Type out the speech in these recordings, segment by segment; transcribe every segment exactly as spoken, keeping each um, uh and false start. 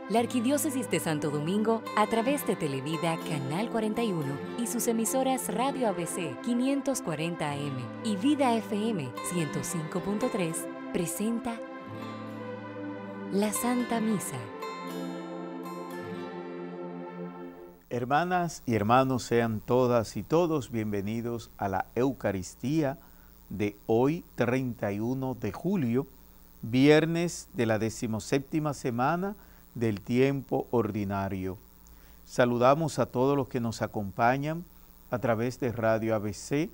La Arquidiócesis de Santo Domingo, a través de Televida Canal cuarenta y uno y sus emisoras Radio A B C quinientos cuarenta A M y Vida F M ciento cinco punto tres, presenta la Santa Misa. Hermanas y hermanos, sean todas y todos bienvenidos a la Eucaristía de hoy, treinta y uno de julio, viernes de la decimoséptima semana del tiempo ordinario. Saludamos a todos los que nos acompañan a través de Radio A B C,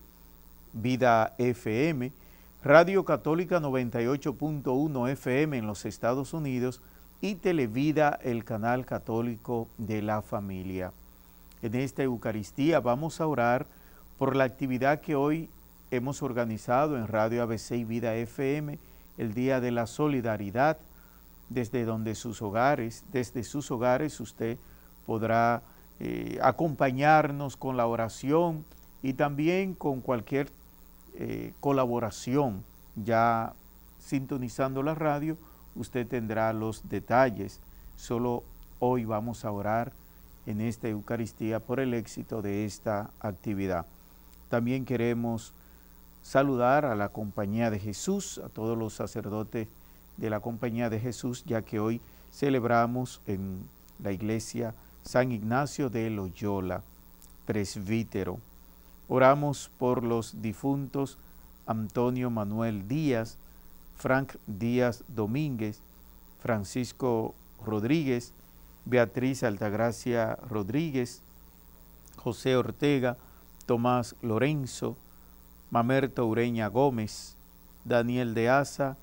Vida F M, Radio Católica noventa y ocho punto uno F M en los Estados Unidos y Televida, el canal católico de la familia. En esta Eucaristía vamos a orar por la actividad que hoy hemos organizado en Radio A B C y Vida F M, el Día de la Solidaridad. Desde donde sus hogares, desde sus hogares usted podrá eh, acompañarnos con la oración y también con cualquier eh, colaboración. Ya sintonizando la radio, usted tendrá los detalles. Solo hoy vamos a orar en esta Eucaristía por el éxito de esta actividad. También queremos saludar a la Compañía de Jesús, a todos los sacerdotes de la Compañía de Jesús, ya que hoy celebramos en la iglesia San Ignacio de Loyola, presbítero. Oramos por los difuntos Antonio Manuel Díaz, Frank Díaz Domínguez, Francisco Rodríguez, Beatriz Altagracia Rodríguez, José Ortega, Tomás Lorenzo, Mamerto Ureña Gómez, Daniel de Asa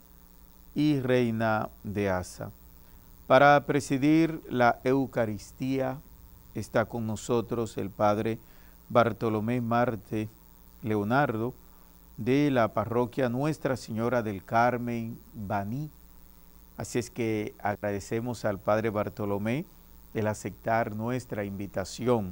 y Reina de Asa. Para presidir la Eucaristía está con nosotros el Padre Bartolomé Marte Leonardo de la parroquia Nuestra Señora del Carmen, Baní. Así es que agradecemos al Padre Bartolomé el aceptar nuestra invitación.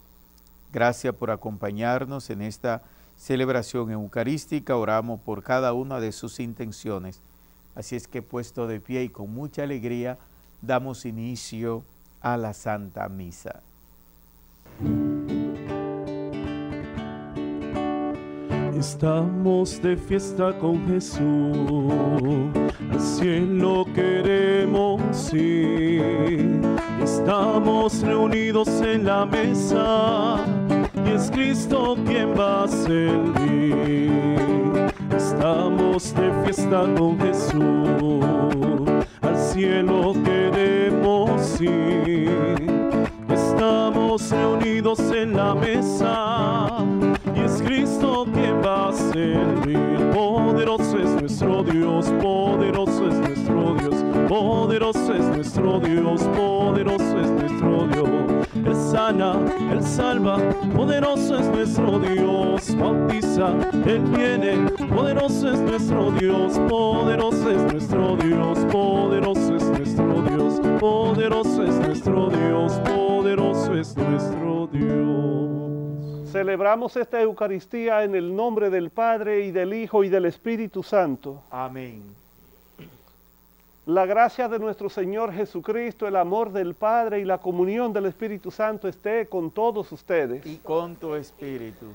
Gracias por acompañarnos en esta celebración eucarística. Oramos por cada una de sus intenciones. Así es que puesto de pie y con mucha alegría, damos inicio a la Santa Misa. Estamos de fiesta con Jesús, al cielo queremos ir. Estamos reunidos en la mesa y es Cristo quien va a servir. Estamos de fiesta con Jesús, al cielo queremos ir. Estamos reunidos en la mesa y es Cristo quien va a servir. Poderoso es nuestro Dios, poderoso es nuestro Dios, poderoso es nuestro Dios, poderoso es nuestro Dios. Él sana, Él salva, poderoso es nuestro Dios, bautiza, Él viene, poderoso es nuestro Dios, poderoso es nuestro Dios, poderoso es nuestro Dios, poderoso es nuestro Dios, poderoso es nuestro Dios. Celebramos esta Eucaristía en el nombre del Padre y del Hijo y del Espíritu Santo. Amén. La gracia de nuestro Señor Jesucristo, el amor del Padre y la comunión del Espíritu Santo esté con todos ustedes. Y con tu espíritu.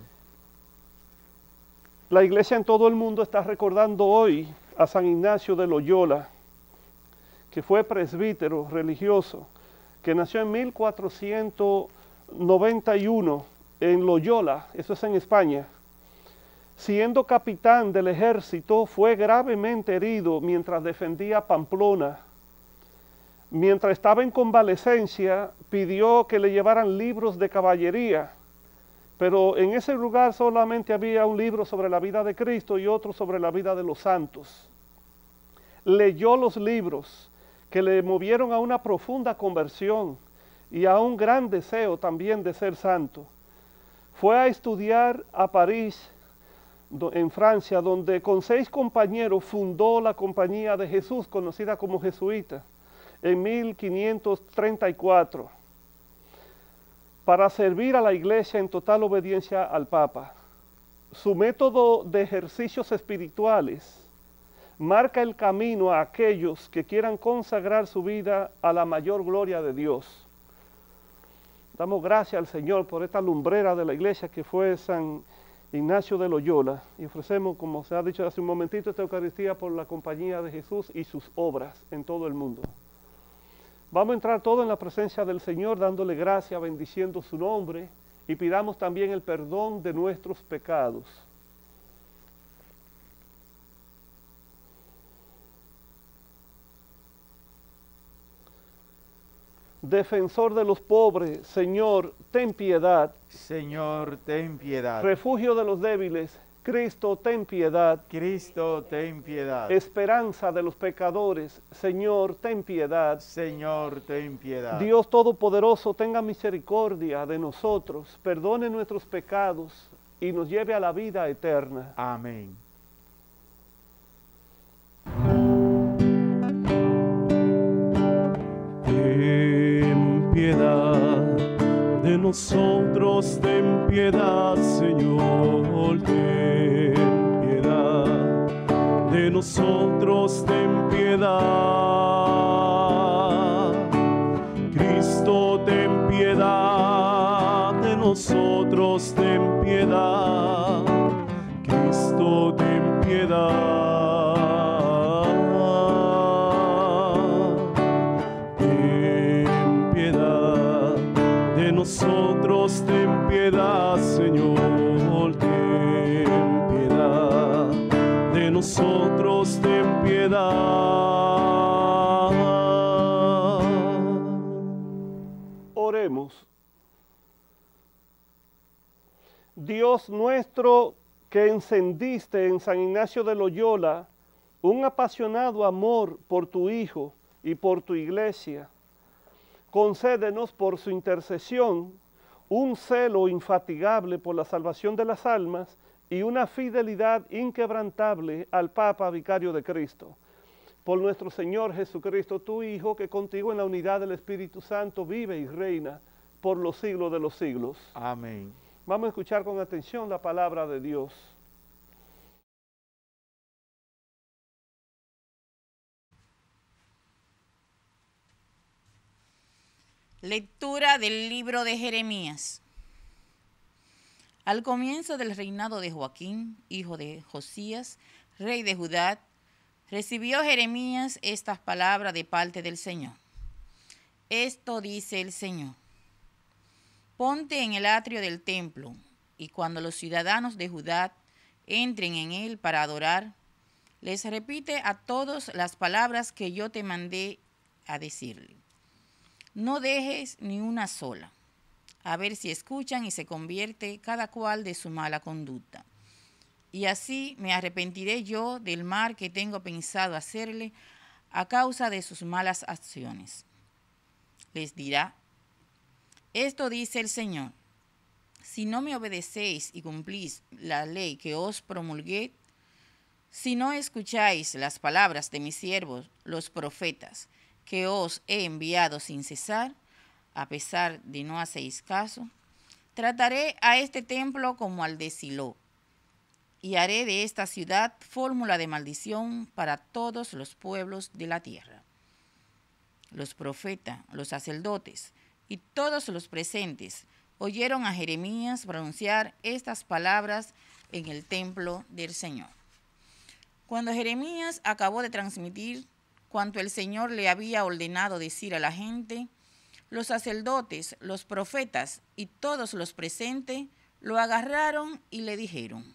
La iglesia en todo el mundo está recordando hoy a San Ignacio de Loyola, que fue presbítero religioso, que nació en mil cuatrocientos noventa y uno en Loyola, eso es en España. Siendo capitán del ejército, fue gravemente herido mientras defendía Pamplona. Mientras estaba en convalecencia, pidió que le llevaran libros de caballería, pero en ese lugar solamente había un libro sobre la vida de Cristo y otro sobre la vida de los santos. Leyó los libros que le movieron a una profunda conversión y a un gran deseo también de ser santo. Fue a estudiar a París, en Francia, donde con seis compañeros fundó la Compañía de Jesús, conocida como jesuita, en mil quinientos treinta y cuatro, para servir a la iglesia en total obediencia al Papa. Su método de ejercicios espirituales Marca el camino a aquellos que quieran consagrar su vida a la mayor gloria de Dios. Damos gracias al Señor por esta lumbrera de la iglesia que fue San Ignacio de Loyola, y ofrecemos, como se ha dicho hace un momentito, esta Eucaristía por la compañía de Jesús y sus obras en todo el mundo. Vamos a entrar todos en la presencia del Señor, dándole gracias, bendiciendo su nombre, y pidamos también el perdón de nuestros pecados. Defensor de los pobres, Señor, ten piedad. Señor, ten piedad. Refugio de los débiles, Cristo, ten piedad. Cristo, ten piedad. Esperanza de los pecadores, Señor, ten piedad. Señor, ten piedad. Dios Todopoderoso, tenga misericordia de nosotros, perdone nuestros pecados y nos lleve a la vida eterna. Amén. Ten piedad de nosotros, ten piedad, Señor, ten piedad de nosotros, ten piedad. Cristo, ten piedad de nosotros, ten piedad. Cristo, ten piedad. Nosotros, ten piedad, Señor, ten piedad. De nosotros, ten piedad. Oremos. Dios nuestro, que encendiste en San Ignacio de Loyola un apasionado amor por tu Hijo y por tu Iglesia, concédenos por su intercesión un celo infatigable por la salvación de las almas y una fidelidad inquebrantable al Papa Vicario de Cristo. Por nuestro Señor Jesucristo, tu Hijo, que contigo en la unidad del Espíritu Santo vive y reina por los siglos de los siglos. Amén. Vamos a escuchar con atención la palabra de Dios. Lectura del libro de Jeremías. Al comienzo del reinado de Joaquín, hijo de Josías, rey de Judá, recibió Jeremías estas palabras de parte del Señor. Esto dice el Señor: ponte en el atrio del templo, y cuando los ciudadanos de Judá entren en él para adorar, les repite a todos las palabras que yo te mandé a decirle. No dejes ni una sola, a ver si escuchan y se convierte cada cual de su mala conducta. Y así me arrepentiré yo del mal que tengo pensado hacerle a causa de sus malas acciones. Les dirá: esto dice el Señor: si no me obedecéis y cumplís la ley que os promulgué, si no escucháis las palabras de mis siervos, los profetas, que os he enviado sin cesar, a pesar de no hacéis caso, trataré a este templo como al de Silo, y haré de esta ciudad fórmula de maldición para todos los pueblos de la tierra. Los profetas, los sacerdotes y todos los presentes oyeron a Jeremías pronunciar estas palabras en el templo del Señor. Cuando Jeremías acabó de transmitir cuanto el Señor le había ordenado decir a la gente, los sacerdotes, los profetas y todos los presentes lo agarraron y le dijeron: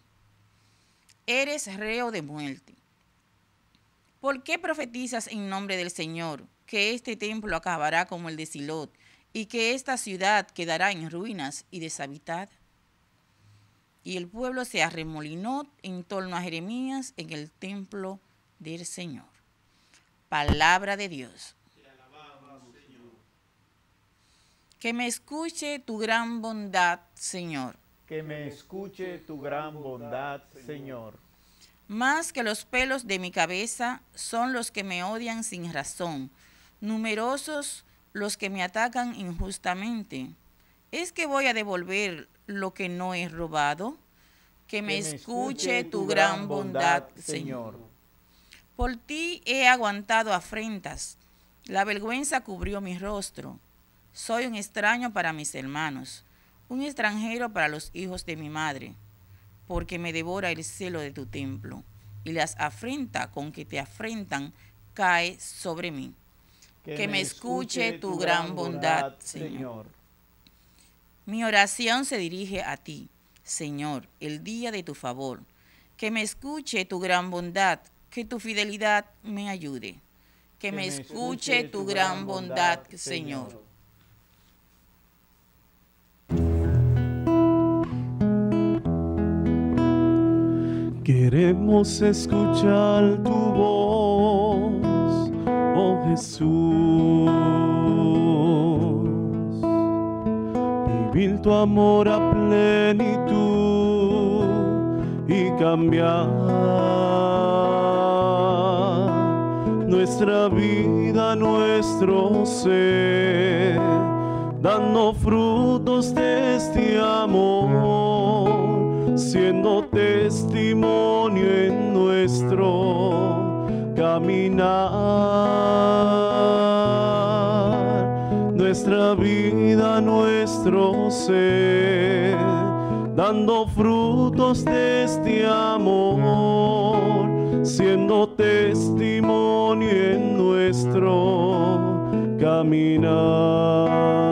eres reo de muerte. ¿Por qué profetizas en nombre del Señor que este templo acabará como el de Silot y que esta ciudad quedará en ruinas y deshabitada? Y el pueblo se arremolinó en torno a Jeremías en el templo del Señor. Palabra de Dios. Te alabamos, Señor. Que me escuche tu gran bondad, Señor. Que me escuche tu gran bondad, Señor. Más que los pelos de mi cabeza son los que me odian sin razón, numerosos los que me atacan injustamente. ¿Es que voy a devolver lo que no he robado? Que me, que me escuche, escuche tu gran bondad, Señor. Por ti he aguantado afrentas, la vergüenza cubrió mi rostro. Soy un extraño para mis hermanos, un extranjero para los hijos de mi madre, porque me devora el celo de tu templo, y las afrenta con que te afrentan cae sobre mí. Que, que me escuche tu gran bondad, Señor. Señor. Mi oración se dirige a ti, Señor, el día de tu favor. Que me escuche tu gran bondad, que tu fidelidad me ayude. Que, que me escuche, escuche tu gran bondad, bondad Señor. Señor. Queremos escuchar tu voz, oh Jesús. Vivir tu amor a plenitud y cambiar nuestra vida, nuestro ser, dando frutos de este amor, siendo testimonio en nuestro caminar, nuestra vida, nuestro ser, dando frutos de este amor, siendo testimonio en nuestro caminar.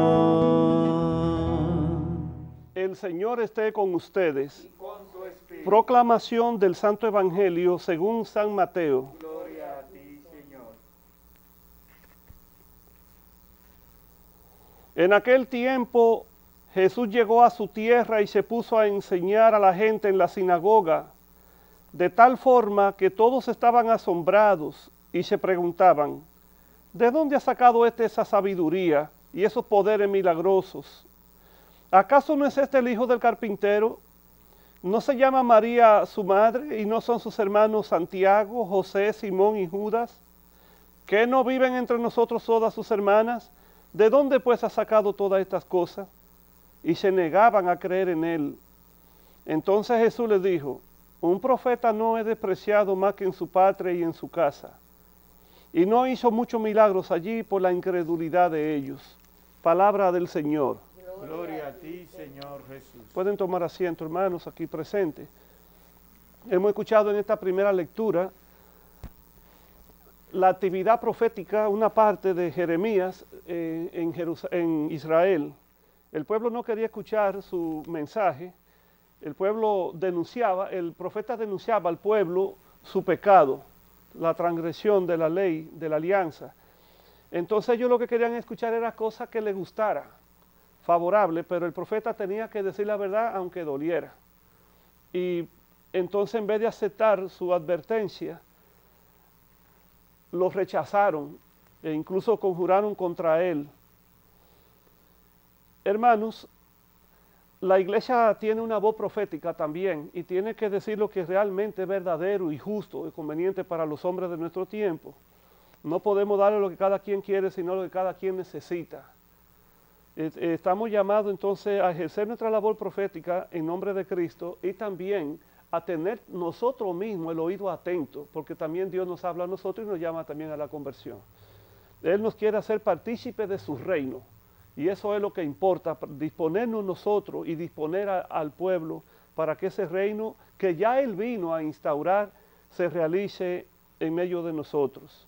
El Señor esté con ustedes. Proclamación del Santo Evangelio según San Mateo. Gloria a ti, Señor. En aquel tiempo Jesús llegó a su tierra y se puso a enseñar a la gente en la sinagoga, de tal forma que todos estaban asombrados y se preguntaban, ¿de dónde ha sacado este esa sabiduría y esos poderes milagrosos? ¿Acaso no es este el hijo del carpintero? ¿No se llama María su madre y no son sus hermanos Santiago, José, Simón y Judas? ¿Qué no viven entre nosotros todas sus hermanas? ¿De dónde pues ha sacado todas estas cosas? Y se negaban a creer en él. Entonces Jesús les dijo, un profeta no es despreciado más que en su patria y en su casa. Y no hizo muchos milagros allí por la incredulidad de ellos. Palabra del Señor. Gloria a ti, Señor Jesús. Pueden tomar asiento, hermanos, aquí presentes. Hemos escuchado en esta primera lectura la actividad profética, una parte de Jeremías eh, en, Jerus- en Israel. El pueblo no quería escuchar su mensaje. El pueblo denunciaba, el profeta denunciaba al pueblo su pecado, la transgresión de la ley, de la alianza. Entonces ellos lo que querían escuchar era cosas que les gustara, favorable, pero el profeta tenía que decir la verdad aunque doliera. Y entonces en vez de aceptar su advertencia, lo rechazaron e incluso conjuraron contra él. Hermanos, la iglesia tiene una voz profética también y tiene que decir lo que realmente es verdadero y justo y conveniente para los hombres de nuestro tiempo. No podemos darle lo que cada quien quiere, sino lo que cada quien necesita. Estamos llamados entonces a ejercer nuestra labor profética en nombre de Cristo y también a tener nosotros mismos el oído atento, porque también Dios nos habla a nosotros y nos llama también a la conversión. Él nos quiere hacer partícipes de su reino y eso es lo que importa, disponernos nosotros y disponer a, al pueblo para que ese reino que ya Él vino a instaurar se realice en medio de nosotros.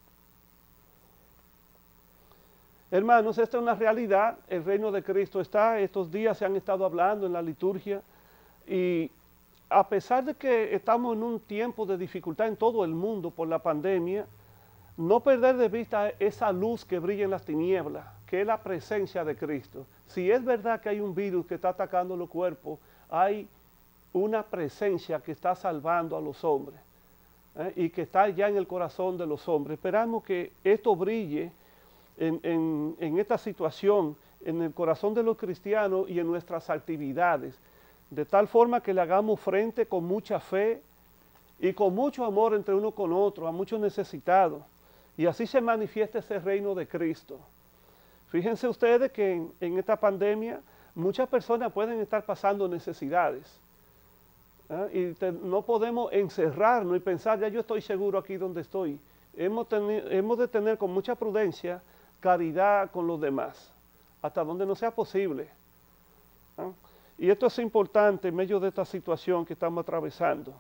Hermanos, esta es una realidad, el reino de Cristo está, estos días se han estado hablando en la liturgia y a pesar de que estamos en un tiempo de dificultad en todo el mundo por la pandemia, no perder de vista esa luz que brilla en las tinieblas, que es la presencia de Cristo. Si es verdad que hay un virus que está atacando los cuerpos, hay una presencia que está salvando a los hombres ¿eh? y que está ya en el corazón de los hombres. Esperamos que esto brille En, en, en esta situación, en el corazón de los cristianos y en nuestras actividades, de tal forma que le hagamos frente con mucha fe y con mucho amor entre uno con otro, a muchos necesitados, y así se manifiesta ese reino de Cristo. Fíjense ustedes que en, en esta pandemia muchas personas pueden estar pasando necesidades. ¿Ah? Y te, no podemos encerrarnos y pensar, ya yo estoy seguro aquí donde estoy. Hemos, teni- hemos de tener con mucha prudencia caridad con los demás, hasta donde no sea posible. ¿Ah? Y esto es importante en medio de esta situación que estamos atravesando.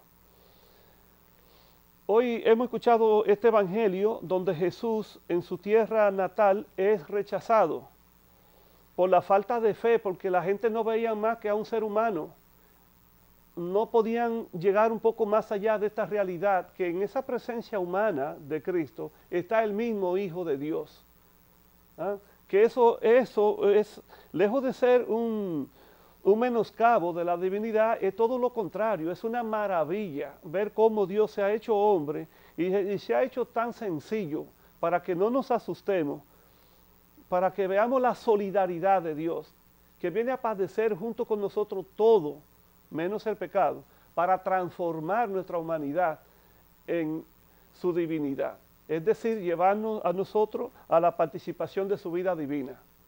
Hoy hemos escuchado este evangelio donde Jesús en su tierra natal es rechazado por la falta de fe, porque la gente no veía más que a un ser humano. No podían llegar un poco más allá de esta realidad, que en esa presencia humana de Cristo está el mismo Hijo de Dios. ¿Ah? Que eso, eso es, lejos de ser un, un menoscabo de la divinidad, es todo lo contrario, es una maravilla ver cómo Dios se ha hecho hombre y, y se ha hecho tan sencillo para que no nos asustemos, para que veamos la solidaridad de Dios, que viene a padecer junto con nosotros todo, menos el pecado, para transformar nuestra humanidad en su divinidad. Es decir, llevarnos a nosotros a la participación de su vida divina.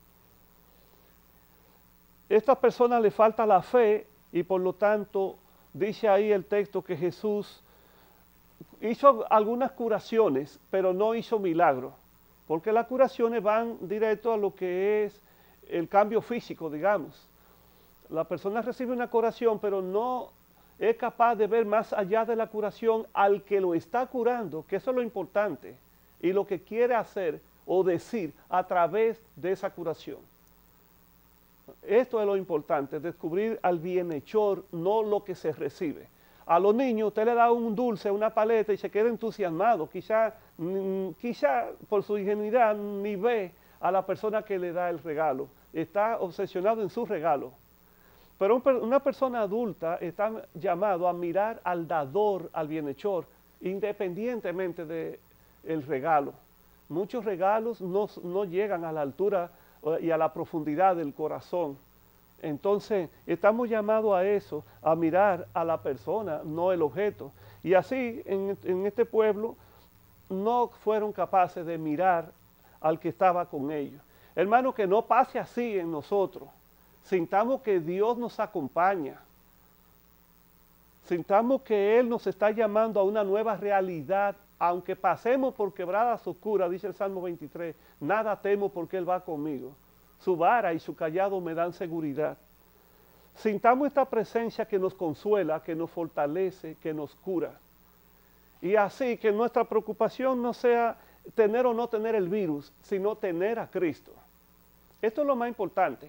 A estas personas le falta la fe y por lo tanto dice ahí el texto que Jesús hizo algunas curaciones, pero no hizo milagros, porque las curaciones van directo a lo que es el cambio físico, digamos. La persona recibe una curación, pero no es capaz de ver más allá de la curación al que lo está curando, que eso es lo importante, y lo que quiere hacer o decir a través de esa curación. Esto es lo importante, descubrir al bienhechor, no lo que se recibe. A los niños usted le da un dulce, una paleta y se queda entusiasmado, quizá, mm, quizá por su ingenuidad ni ve a la persona que le da el regalo, está obsesionado en su regalo. Pero un, una persona adulta está llamado a mirar al dador, al bienhechor, independientemente del regalo. Muchos regalos no, no llegan a la altura y a la profundidad del corazón. Entonces, estamos llamados a eso, a mirar a la persona, no el objeto. Y así, en, en este pueblo, no fueron capaces de mirar al que estaba con ellos. Hermano, que no pase así en nosotros. Sintamos que Dios nos acompaña. Sintamos que Él nos está llamando a una nueva realidad, aunque pasemos por quebradas oscuras, dice el Salmo veintitrés, nada temo porque Él va conmigo. Su vara y su callado me dan seguridad. Sintamos esta presencia que nos consuela, que nos fortalece, que nos cura. Y así que nuestra preocupación no sea tener o no tener el virus, sino tener a Cristo. Esto es lo más importante.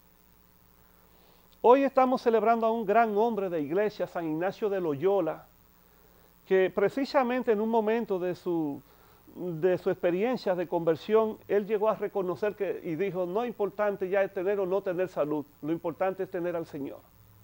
Hoy estamos celebrando a un gran hombre de iglesia, San Ignacio de Loyola, que precisamente en un momento de su, de su experiencia de conversión, él llegó a reconocer que, y dijo, no es importante ya es tener o no tener salud, lo importante es tener al Señor.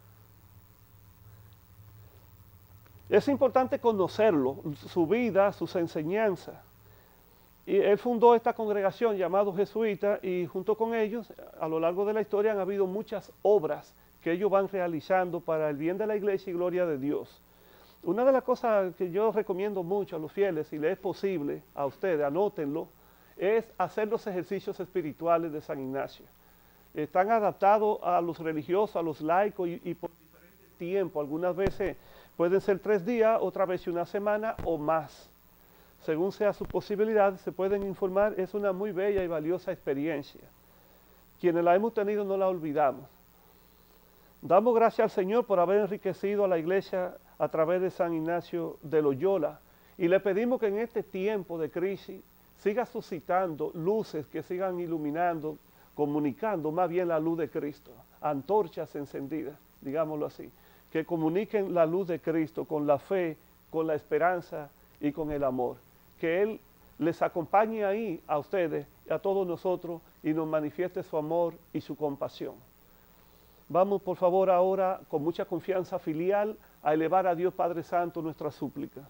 Es importante conocerlo, su vida, sus enseñanzas. Y él fundó esta congregación llamada Jesuita y junto con ellos, a lo largo de la historia han habido muchas obras que ellos van realizando para el bien de la iglesia y gloria de Dios. Una de las cosas que yo recomiendo mucho a los fieles, si les es posible a ustedes, anótenlo, es hacer los ejercicios espirituales de San Ignacio. Están adaptados a los religiosos, a los laicos y, y por diferentes tiempos. Algunas veces pueden ser tres días, otra vez una semana o más. Según sea su posibilidad, se pueden informar. Es una muy bella y valiosa experiencia. Quienes la hemos tenido no la olvidamos. Damos gracias al Señor por haber enriquecido a la iglesia a través de San Ignacio de Loyola y le pedimos que en este tiempo de crisis siga suscitando luces que sigan iluminando, comunicando más bien la luz de Cristo, antorchas encendidas, digámoslo así, que comuniquen la luz de Cristo con la fe, con la esperanza y con el amor. Que Él les acompañe ahí a ustedes, a todos nosotros y nos manifieste su amor y su compasión. Vamos por favor ahora con mucha confianza filial a elevar a Dios Padre Santo nuestras súplicas.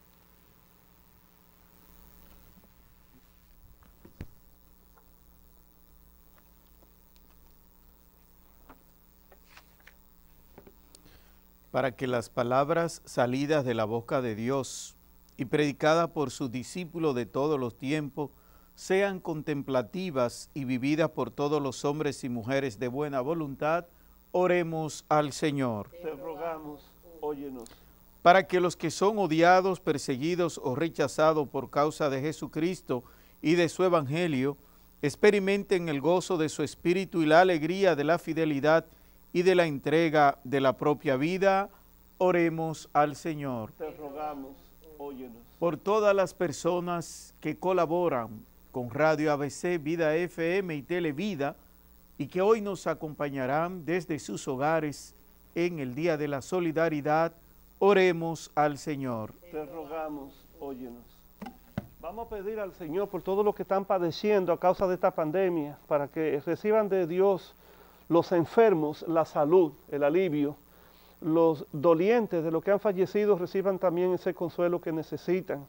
Para que las palabras salidas de la boca de Dios y predicadas por sus discípulos de todos los tiempos sean contemplativas y vividas por todos los hombres y mujeres de buena voluntad, oremos al Señor. Te rogamos. óyenos. Para que los que son odiados, perseguidos o rechazados por causa de Jesucristo y de su Evangelio, experimenten el gozo de su Espíritu y la alegría de la fidelidad y de la entrega de la propia vida. Oremos al Señor. Te rogamos, óyenos. Por todas las personas que colaboran con Radio A B C, Vida F M y Televida, y que hoy nos acompañarán desde sus hogares en el Día de la Solidaridad, oremos al Señor. Te rogamos, óyenos. Vamos a pedir al Señor por todos los que están padeciendo a causa de esta pandemia, para que reciban de Dios los enfermos, la salud, el alivio. Los dolientes de los que han fallecido reciban también ese consuelo que necesitan.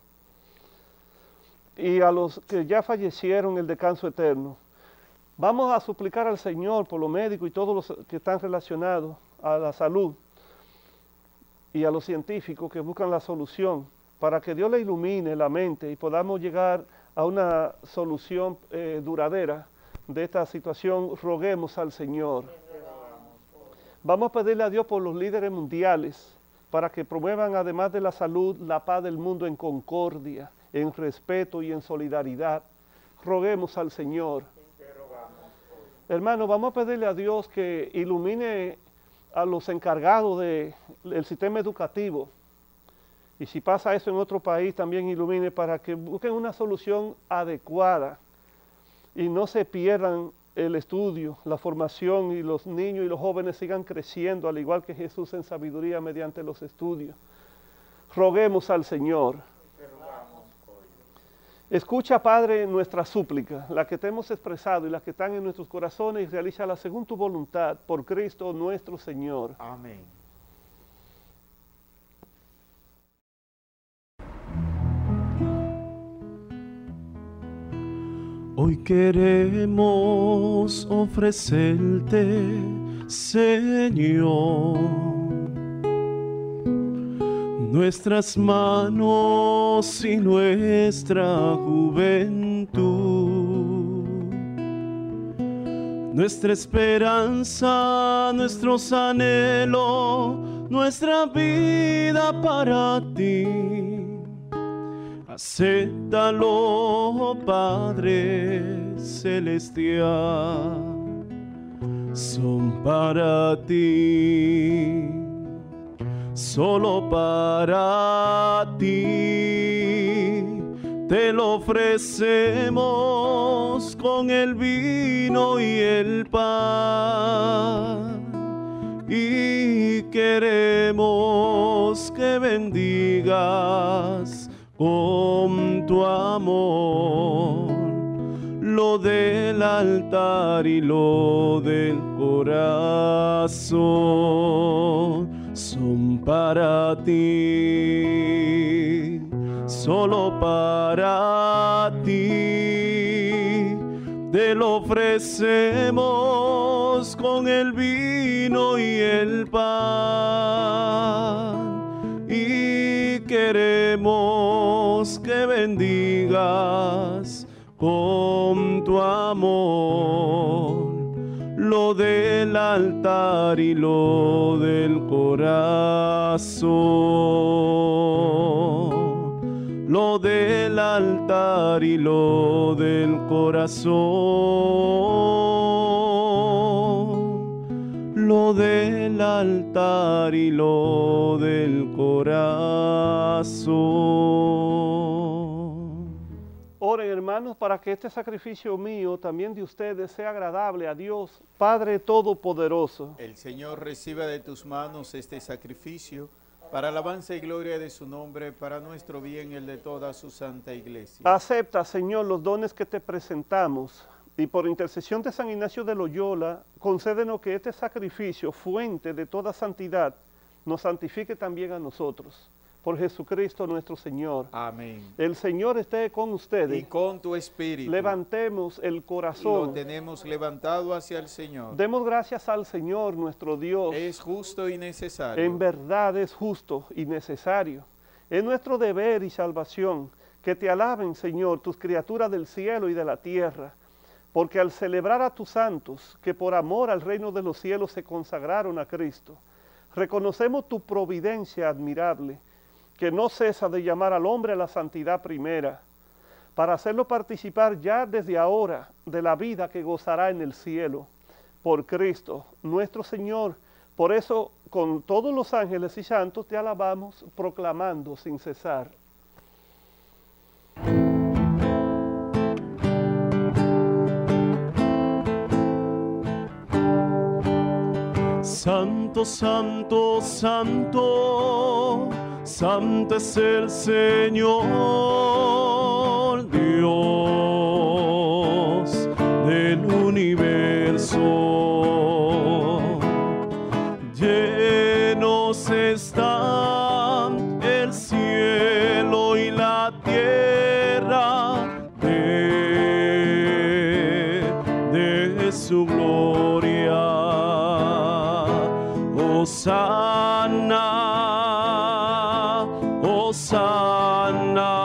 Y a los que ya fallecieron, el descanso eterno. Vamos a suplicar al Señor por los médicos y todos los que están relacionados a la salud y a los científicos que buscan la solución, para que Dios le ilumine la mente y podamos llegar a una solución eh, duradera de esta situación. Roguemos al Señor. Vamos a pedirle a Dios por los líderes mundiales, para que promuevan, además de la salud, la paz del mundo en concordia, en respeto y en solidaridad. Roguemos al Señor. Hermano, vamos a pedirle a Dios que ilumine a los encargados del sistema educativo. Y si pasa eso en otro país, también ilumine para que busquen una solución adecuada y no se pierdan el estudio, la formación, y los niños y los jóvenes sigan creciendo, al igual que Jesús en sabiduría mediante los estudios. Roguemos al Señor. Escucha, Padre, nuestra súplica, la que te hemos expresado y las que están en nuestros corazones, y realízala según tu voluntad, por Cristo nuestro Señor. Amén. Hoy queremos ofrecerte, Señor, nuestras manos y nuestra juventud, nuestra esperanza, nuestros anhelos, nuestra vida para ti. Acéptalo, Padre Celestial, son para ti, solo para ti. Te lo ofrecemos con el vino y el pan, y queremos que bendigas con tu amor lo del altar y lo del corazón. Son para ti, solo para ti. Te lo ofrecemos con el vino y el pan, y queremos que bendigas con tu amor lo del altar y lo del corazón, lo del altar y lo del corazón, lo del altar y lo del corazón. Oren, hermanos, para que este sacrificio mío, también de ustedes, sea agradable a Dios, Padre Todopoderoso. El Señor reciba de tus manos este sacrificio para alabanza y gloria de su nombre, para nuestro bien y el de toda su santa iglesia. Acepta, Señor, los dones que te presentamos, y por intercesión de San Ignacio de Loyola, concédenos que este sacrificio, fuente de toda santidad, nos santifique también a nosotros. Por Jesucristo nuestro Señor. Amén. El Señor esté con ustedes. Y con tu espíritu. Levantemos el corazón. Lo tenemos levantado hacia el Señor. Demos gracias al Señor nuestro Dios. Es justo y necesario. En verdad es justo y necesario. Es nuestro deber y salvación que te alaben, Señor, tus criaturas del cielo y de la tierra, porque al celebrar a tus santos, que por amor al reino de los cielos se consagraron a Cristo, Reconocemos tu providencia admirable, que no cesa de llamar al hombre a la santidad primera, para hacerlo participar ya desde ahora de la vida que gozará en el cielo, por Cristo, nuestro Señor. Por eso, con todos los ángeles y santos, te alabamos, proclamando sin cesar. Santo, santo, santo, santo es el Señor, Dios del universo. Llenos están el cielo y la tierra de, de su gloria. Hosanna, Hosanna,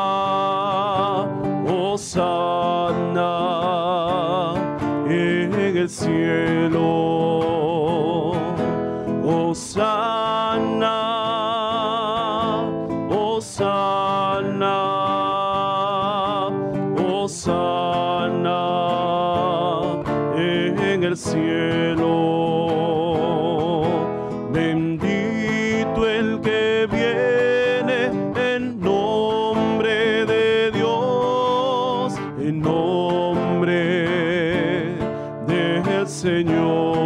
Hosanna en el cielo. Hosanna, Hosanna, Hosanna en el cielo. Bendito el que viene en nombre de Dios, en nombre del Señor.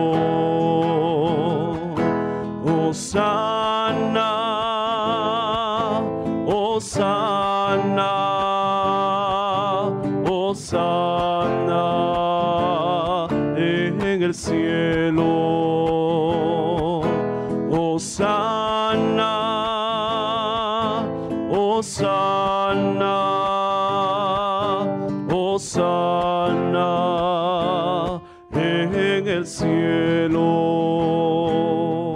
Hosanna, Hosanna, Hosanna en el cielo. Hosanna, Hosanna, Hosanna en el cielo.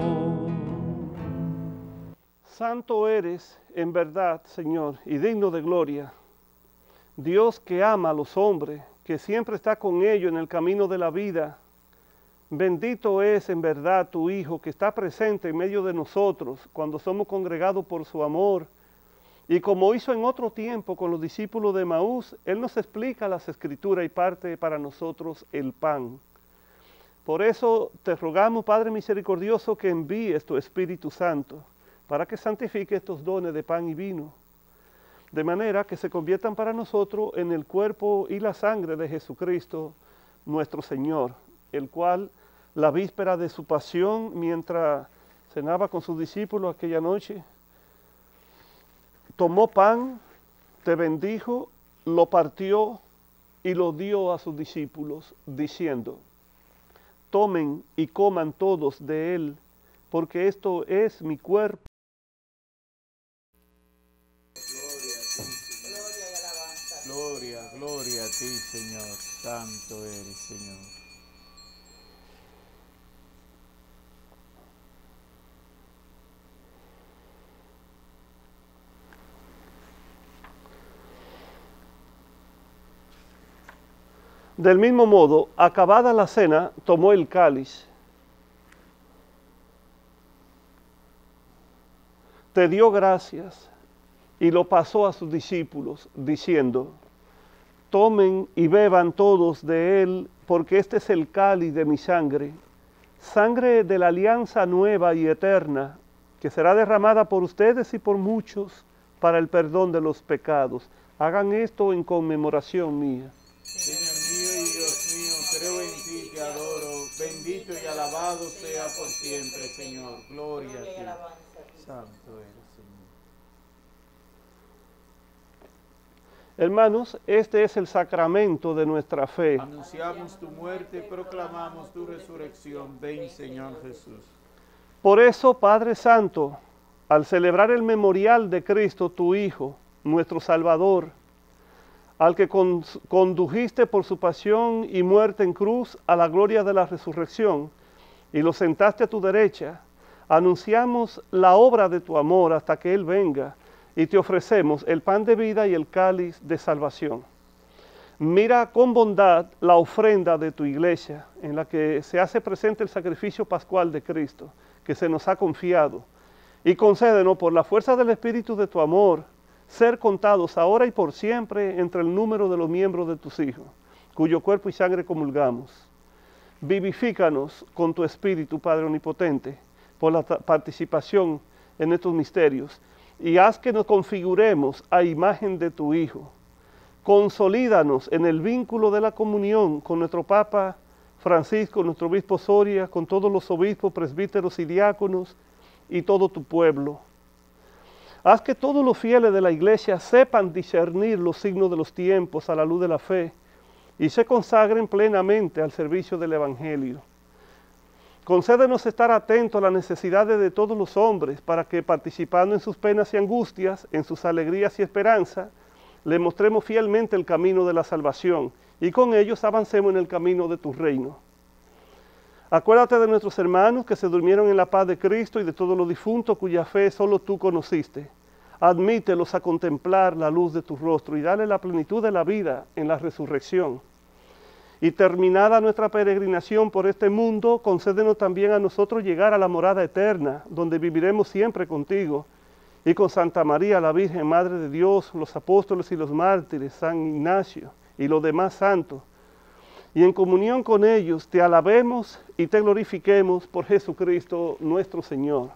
Santo eres, en verdad, Señor, y digno de gloria. Dios que ama a los hombres, que siempre está con ellos en el camino de la vida. Bendito es en verdad tu Hijo, que está presente en medio de nosotros cuando somos congregados por su amor. Y como hizo en otro tiempo con los discípulos de Maús, Él nos explica las Escrituras y parte para nosotros el pan. Por eso te rogamos, Padre misericordioso, que envíes tu Espíritu Santo para que santifique estos dones de pan y vino, de manera que se conviertan para nosotros en el cuerpo y la sangre de Jesucristo, nuestro Señor, el cual, la víspera de su pasión, mientras cenaba con sus discípulos aquella noche, tomó pan, te bendijo, lo partió y lo dio a sus discípulos, diciendo: tomen y coman todos de él, porque esto es mi cuerpo. Gloria, gloria a ti, Señor. Santo eres, Señor. Del mismo modo, acabada la cena, tomó el cáliz, te dio gracias y lo pasó a sus discípulos, diciendo: tomen y beban todos de él, porque este es el cáliz de mi sangre, sangre de la alianza nueva y eterna, que será derramada por ustedes y por muchos para el perdón de los pecados. Hagan esto en conmemoración mía. Señor mío y Dios mío, creo en ti, te adoro. Bendito y alabado sea por siempre, Señor. Gloria a ti. Santo eres, Señor. Hermanos, este es el sacramento de nuestra fe. Anunciamos tu muerte, proclamamos tu resurrección. Ven, Señor Jesús. Por eso, Padre Santo, al celebrar el memorial de Cristo, tu Hijo, nuestro Salvador, al que con, condujiste por su pasión y muerte en cruz a la gloria de la resurrección, y lo sentaste a tu derecha, anunciamos la obra de tu amor hasta que Él venga, y te ofrecemos el pan de vida y el cáliz de salvación. Mira con bondad la ofrenda de tu iglesia, en la que se hace presente el sacrificio pascual de Cristo, que se nos ha confiado. Y concédenos, por la fuerza del Espíritu de tu amor, ser contados ahora y por siempre entre el número de los miembros de tus hijos, cuyo cuerpo y sangre comulgamos. Vivifícanos con tu Espíritu, Padre Omnipotente, por la participación en estos misterios, y haz que nos configuremos a imagen de tu Hijo. Consolídanos en el vínculo de la comunión con nuestro Papa Francisco, nuestro obispo Soria, con todos los obispos, presbíteros y diáconos, y todo tu pueblo. Haz que todos los fieles de la iglesia sepan discernir los signos de los tiempos a la luz de la fe y se consagren plenamente al servicio del Evangelio. Concédenos estar atentos a las necesidades de todos los hombres para que, participando en sus penas y angustias, en sus alegrías y esperanza, le mostremos fielmente el camino de la salvación y con ellos avancemos en el camino de tu reino. Acuérdate de nuestros hermanos que se durmieron en la paz de Cristo y de todos los difuntos cuya fe solo tú conociste. Admítelos a contemplar la luz de tu rostro y dale la plenitud de la vida en la resurrección. Y terminada nuestra peregrinación por este mundo, concédenos también a nosotros llegar a la morada eterna, donde viviremos siempre contigo, y con Santa María, la Virgen Madre de Dios, los apóstoles y los mártires, San Ignacio y los demás santos, y en comunión con ellos te alabemos y te glorifiquemos por Jesucristo nuestro Señor.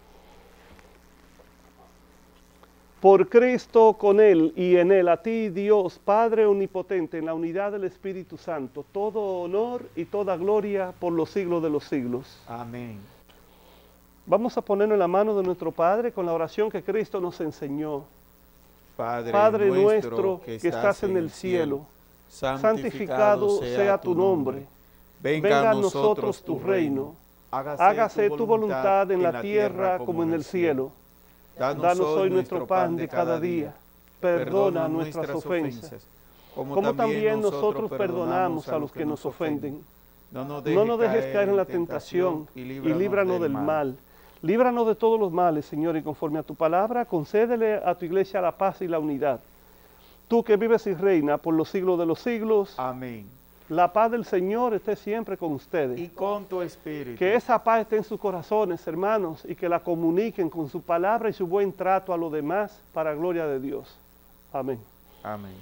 Por Cristo, con Él y en Él, a ti Dios, Padre Omnipotente, en la unidad del Espíritu Santo, todo honor y toda gloria por los siglos de los siglos. Amén. Vamos a ponernos en la mano de nuestro Padre con la oración que Cristo nos enseñó. Padre, Padre nuestro, nuestro que que estás en el cielo, santificado sea tu nombre. Venga a nosotros tu reino. Hágase tu voluntad en la tierra como en el cielo. Danos hoy nuestro pan de cada día. Perdona nuestras ofensas, como también nosotros perdonamos a los que nos ofenden. No nos dejes caer en la tentación y líbranos del mal. Líbranos de todos los males, Señor, y conforme a tu palabra, concédele a tu iglesia la paz y la unidad. Tú que vives y reinas por los siglos de los siglos. Amén. La paz del Señor esté siempre con ustedes. Y con tu espíritu. Que esa paz esté en sus corazones, hermanos, y que la comuniquen con su palabra y su buen trato a los demás para gloria de Dios. Amén. Amén.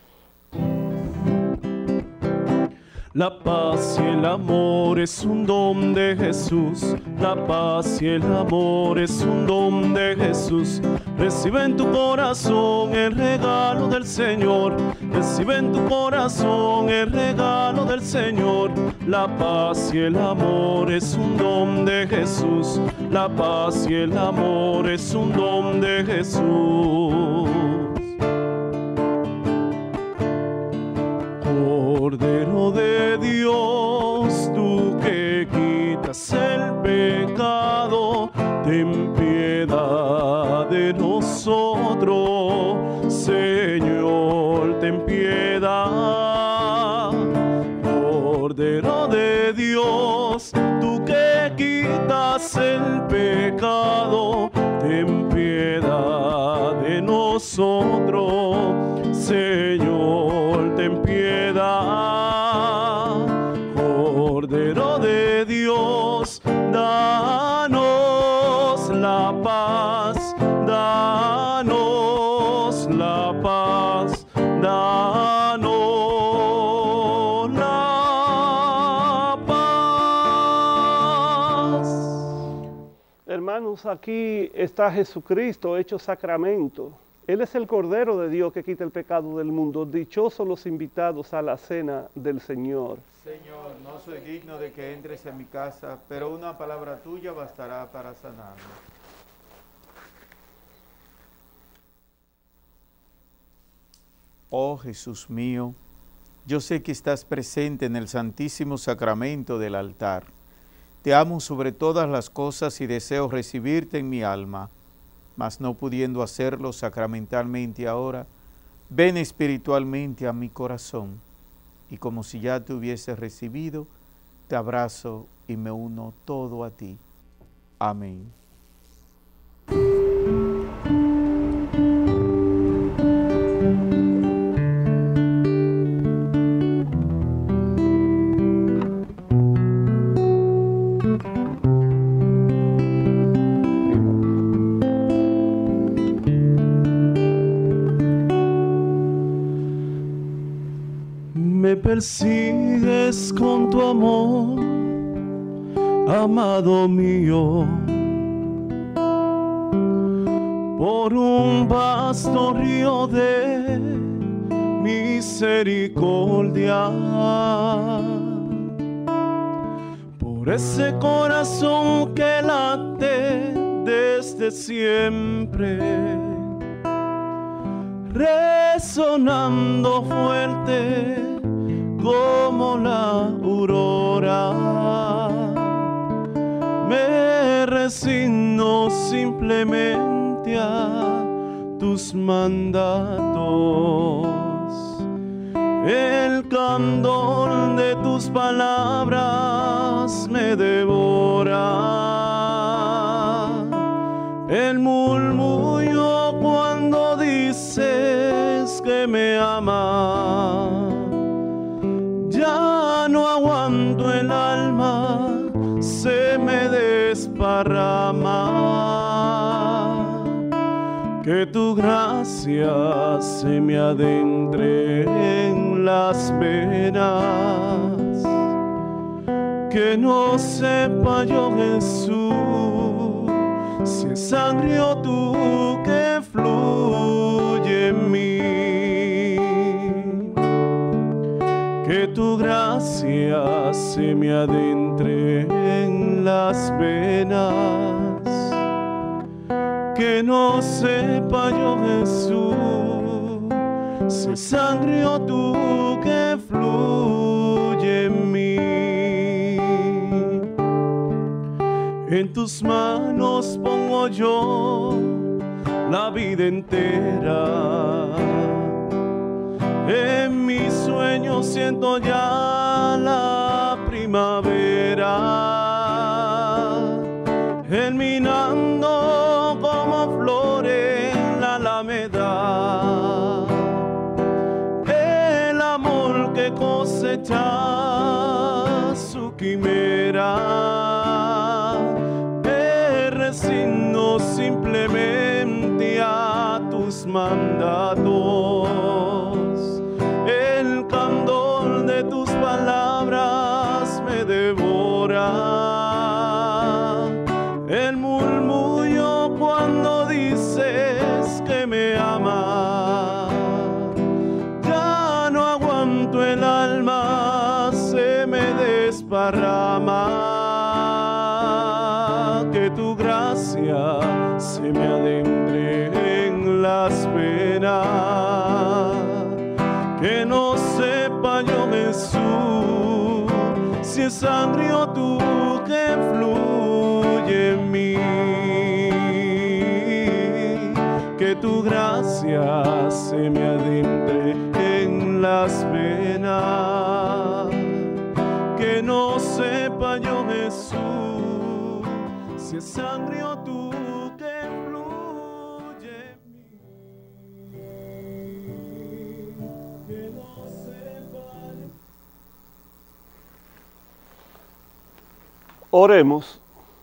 La paz y el amor es un don de Jesús. La paz y el amor es un don de Jesús. Recibe en tu corazón el regalo del Señor. Recibe en tu corazón el regalo del Señor. La paz y el amor es un don de Jesús. La paz y el amor es un don de Jesús. Cordero de Dios, tú que quitas el pecado, ten piedad de nosotros, Señor, ten piedad. Cordero de Dios, tú que quitas el pecado, ten piedad de nosotros, Señor, ten piedad. Cordero de Dios, danos la paz, danos la paz, danos la paz. Hermanos, aquí está Jesucristo hecho sacramento. Él es el Cordero de Dios que quita el pecado del mundo. Dichosos los invitados a la cena del Señor. Señor, no soy digno de que entres en mi casa, pero una palabra tuya bastará para sanarme. Oh Jesús mío, yo sé que estás presente en el santísimo sacramento del altar. Te amo sobre todas las cosas y deseo recibirte en mi alma. Mas no pudiendo hacerlo sacramentalmente ahora, ven espiritualmente a mi corazón, y como si ya te hubiese recibido, te abrazo y me uno todo a ti. Amén. persigues con tu amor, amado mío, por un vasto río de misericordia, por ese corazón que late desde siempre, resonando fuerte como la aurora. Me resigno simplemente a tus mandatos. El candor de tus palabras me devora. El murmullo cuando dices que me amas. Ya no aguanto el alma, se me desparrama. Que tu gracia se me adentre en las venas. Que no sepa yo, Jesús, si es sangre o tú que fluye en mí. Que tu gracia se me adentre en las venas. Que no sepa yo, Jesús, si es sangre o tú que fluye en mí. En tus manos pongo yo la vida entera. En mis sueños siento ya la primavera, germinando como flores en la alameda. El amor que cosecha su quimera, me resigno simplemente a tus mandatos. El candor de tus palabras me devora. El murmullo cuando dices que me amas. Ya no aguanto el alma, se me desparrama. Que tu gracia se me adentre en las venas. Que no sepa yo, Jesús, si es sangre o tú que fluye en mí. Que tu gracia se me adentre en las venas. Que no sepa yo, Jesús, si es sangre o tú que fluye en mí. Que no sepa yo. Oremos.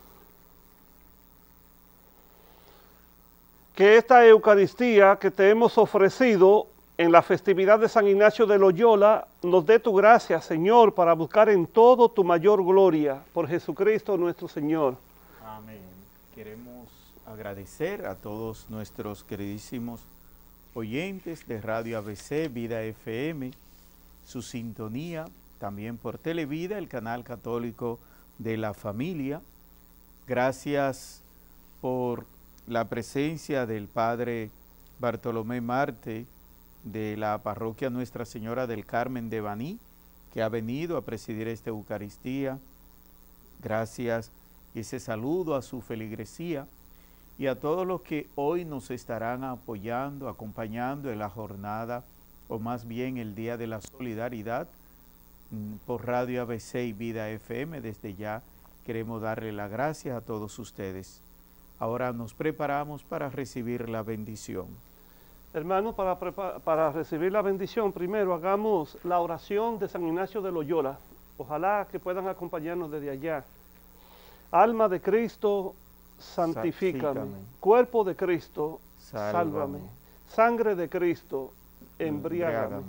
Que esta Eucaristía que te hemos ofrecido en la festividad de San Ignacio de Loyola nos dé tu gracia, Señor, para buscar en todo tu mayor gloria, por Jesucristo nuestro Señor. Amén. Queremos agradecer a todos nuestros queridísimos oyentes de Radio A B C, Vida F M, su sintonía, también por Televida, el canal católico de la familia. Gracias por la presencia del Padre Bartolomé Marte de la parroquia Nuestra Señora del Carmen de Baní, que ha venido a presidir esta Eucaristía. Gracias y ese saludo a su feligresía y a todos los que hoy nos estarán apoyando, acompañando en la jornada, o más bien el Día de la Solidaridad, por Radio A B C y Vida F M. Desde ya queremos darle las gracias a todos ustedes. Ahora nos preparamos para recibir la bendición. Hermanos, para, para recibir la bendición, primero hagamos la oración de San Ignacio de Loyola. Ojalá que puedan acompañarnos desde allá. Alma de Cristo, santifícame. santifícame. Cuerpo de Cristo, sálvame. sálvame. Sangre de Cristo, embriágame. embriágame.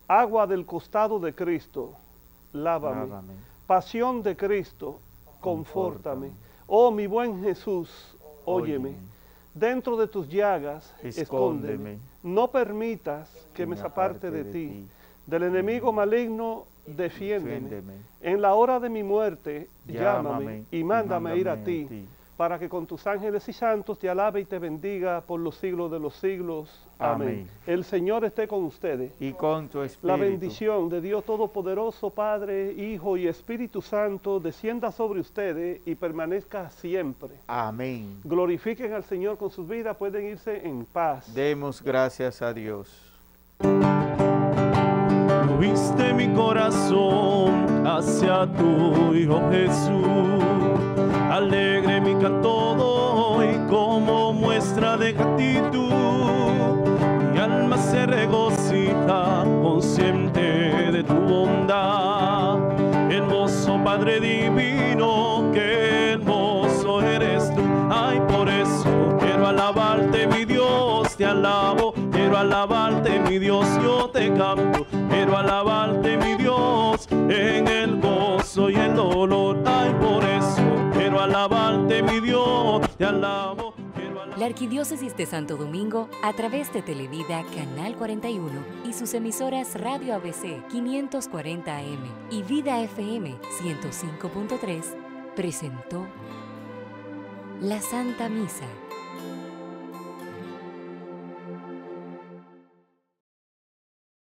Agua del costado de Cristo, lávame. Lávame. Pasión de Cristo, confórtame. Oh mi buen Jesús, óyeme. Óyeme. Dentro de tus llagas, Escóndeme. escóndeme. No permitas que, que me aparte de, de ti. ti. Del enemigo maligno, defiéndeme. defiéndeme. En la hora de mi muerte, llámame, llámame y mándame, mándame ir a ti, a ti, para que con tus ángeles y santos te alabe y te bendiga por los siglos de los siglos. Amén. Amén. El Señor esté con ustedes. Y con tu espíritu. La bendición de Dios Todopoderoso, Padre, Hijo y Espíritu Santo, descienda sobre ustedes y permanezca siempre. Amén. Glorifiquen al Señor con sus vidas, pueden irse en paz. Demos gracias a Dios. Moviste mi corazón hacia tu Hijo Jesús. Alegre mi canto doy como muestra de gratitud. Mi alma se regocija consciente de tu bondad. Hermoso Padre divino, qué hermoso eres tú. Ay, por eso quiero alabarte, mi Dios, te alabo. Quiero alabarte, mi Dios, yo te canto. Quiero alabarte, mi Dios, en el gozo y el dolor. Ay, por eso quiero alabarte, mi Dios, te alabo. La Arquidiócesis de Santo Domingo, a través de Televida Canal cuarenta y uno y sus emisoras Radio A B C quinientos cuarenta A M y Vida F M ciento cinco punto tres, presentó la Santa Misa.